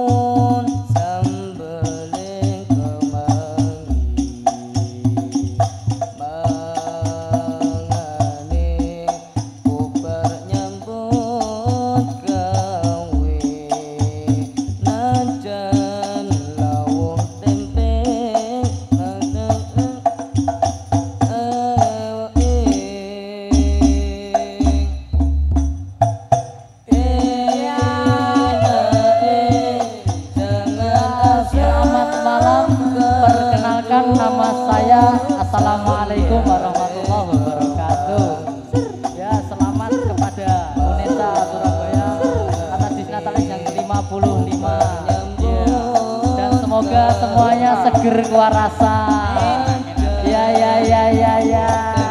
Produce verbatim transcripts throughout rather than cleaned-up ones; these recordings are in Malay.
Assalamualaikum warahmatullahi wabarakatuh. Ya, selamat kepada Unesa Surabaya atas Disnatalis yang ke lima puluh lima. Ya, dan semoga semuanya seger kewarasan. Ya ya ya ya ya.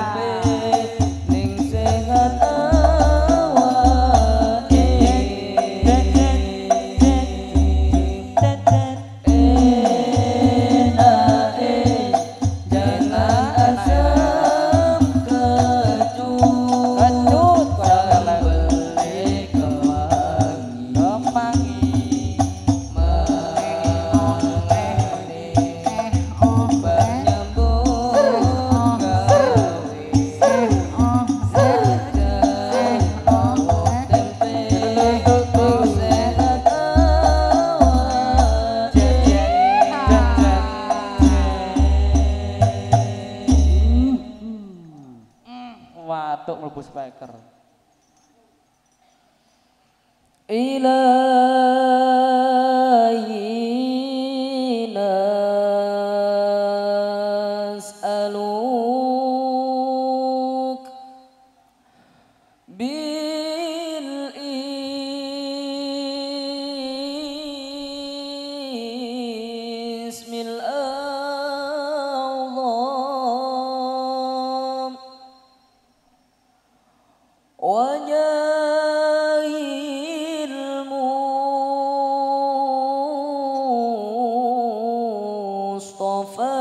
Watuk mlebu speaker. Ilahi nas'aluk bil ismil a'zam wajahil Mustafa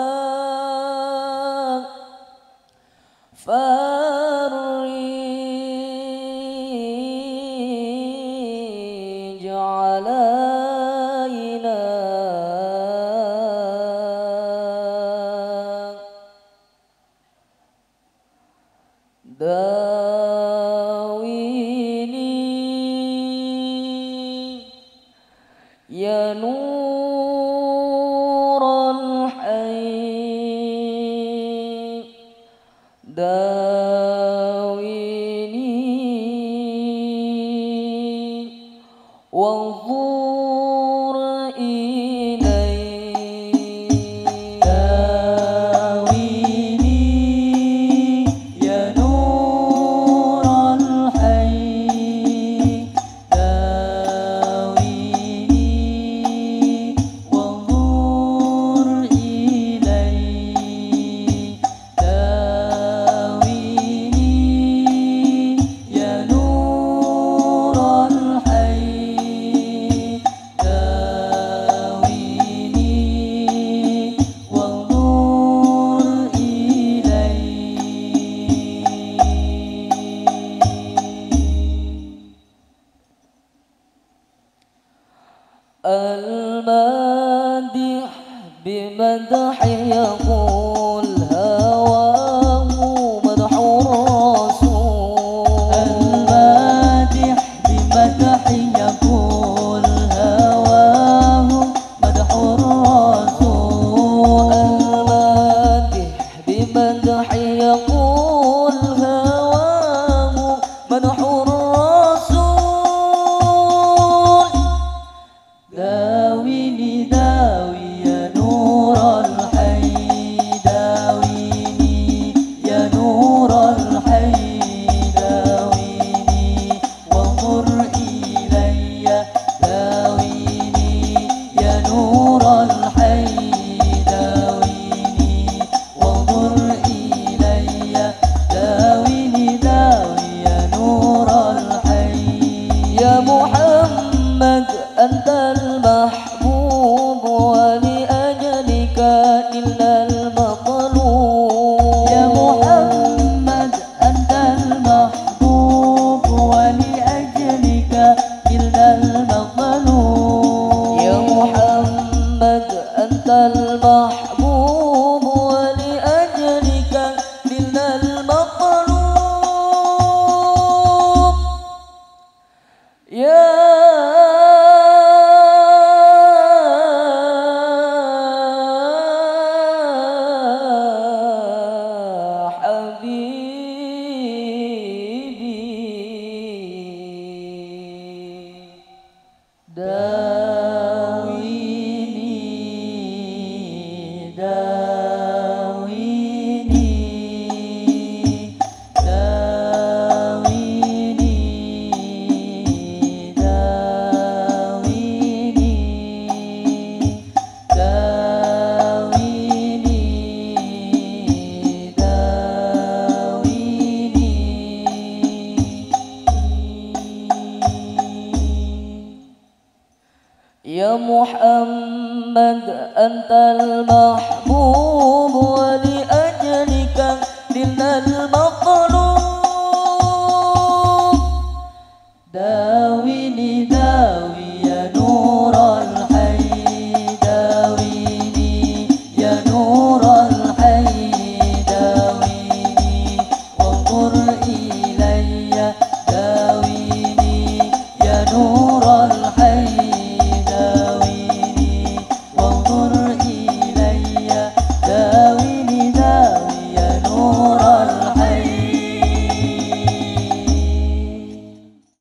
farrij alaina ya nurul hayy dawini wanzur ilai dawini ya nurul hayy al-madih bimadhi yaqul hawahu madhur rasul al-madih bimadhi yaqul hawahu madhur rasul al-madih bimadhi yaqul hawahu madhur dawini dawi ya nurul hayy dawini ya nurul hayy dawini wanzur ilayya dawini ya nurul hayy dawini wanzur ilayya dawini dawi ya nurul hayy ya Muhammad anta المحبوب ولأجلك إلا المطلوب يا محمد أنت المحبوب ولأجلك إلا المطلوب يا Ya Muhammad antal mahbub